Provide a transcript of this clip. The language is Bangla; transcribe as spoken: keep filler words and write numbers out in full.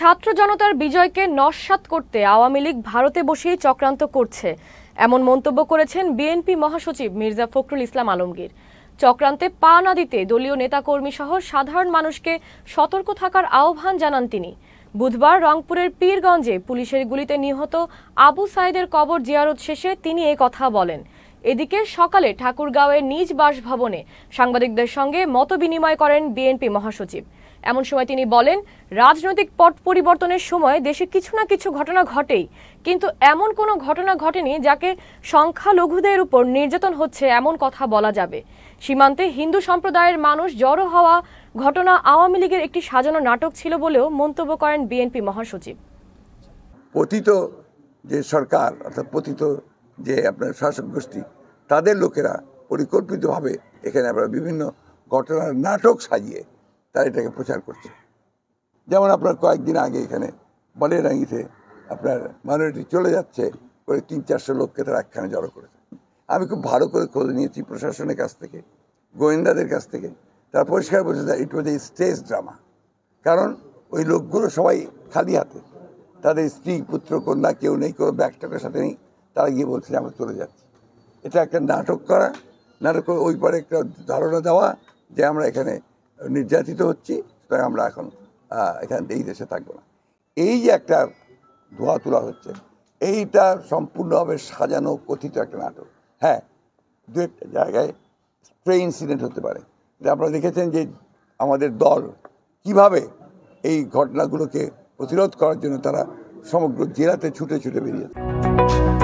ছাত্র জনতার বিজয়কে নস্যাৎ করতে আওয়ামী লীগ ভারতে বসেই চক্রান্ত করছে এমন মন্তব্য করেছেন বিএনপি মহাসচিব মির্জা ফখরুল ইসলাম আলমগীর। চক্রান্তে পা না দিতে দলীয় নেতাকর্মী সহ সাধারণ মানুষকে সতর্ক থাকার আহ্বান জানান তিনি। বুধবার রংপুরের পীরগঞ্জে পুলিশের গুলিতে নিহত আবু সাইদের কবর জিয়ারত শেষে তিনি এই কথা বলেন। এদিকে সকালে ঠাকুরগাঁওয়ের নিজ বাসভবনে সাংবাদিকদের সঙ্গে মতবিনিময় করেন বিএনপি মহাসচিব। এমন সময় তিনি বলেন, রাজনৈতিক পট পরিবর্তনের সময় দেশে কিছু না কিছু ঘটনা ঘটেই, কিন্তু এমন কোনো ঘটনা ঘটেনি যাকে সংখ্যালঘুদের উপর নির্যাতন হচ্ছে এমন কথা বলা যাবে। সীমান্তে হিন্দু সম্প্রদায়ের মানুষ জড়ো হওয়া ঘটনা আওয়ামী লীগের একটি সাজানো নাটক ছিল বলেও মন্তব্য করেন বিএনপি মহাসচিব। পতিত যে সরকার অর্থাৎ পতিত যে আপনার শাসক গোষ্ঠী, তাদের লোকেরা পরিকল্পিতভাবে এখানে আমরা বিভিন্ন ঘটনার নাটক সাজিয়ে তারা এটাকে প্রচার করছে। যেমন আপনার কয়েকদিন আগে এখানে বলেরাঙ্গিতে আপনার মাইনরিটি চলে যাচ্ছে করে তিন চারশো লোককে তারা একখানে জড়ো করেছে। আমি খুব ভালো করে খোঁজ নিয়েছি প্রশাসনের কাছ থেকে, গোয়েন্দাদের কাছ থেকে। তারা পরিষ্কার বলছে যে ইট ওয়াজ এ স্টেজ ড্রামা। কারণ ওই লোকগুলো সবাই খালি হাতে, তাদের স্ত্রী পুত্র কন্যা কেউ নেই, কোনো ব্যাগটাকের সাথে নেই। তারা গিয়ে বলছে যে আমরা চলে যাচ্ছি। এটা একটা নাটক করা, নাটক করে ওই পরে একটা ধারণা দেওয়া যে আমরা এখানে নির্যাতিত হচ্ছি, সুতরাং আমরা এখন এখানে এই দেশে থাকবো না। এই যে একটা ধোয়া তোলা হচ্ছে, এইটা সম্পূর্ণভাবে সাজানো কথিত একটা নাটক। হ্যাঁ, দু একটা জায়গায় স্প্রে ইনসিডেন্ট হতে পারে। আপনারা দেখেছেন যে আমাদের দল কিভাবে এই ঘটনাগুলোকে প্রতিরোধ করার জন্য তারা সমগ্র জেলাতে ছুটে ছুটে বেরিয়েছে।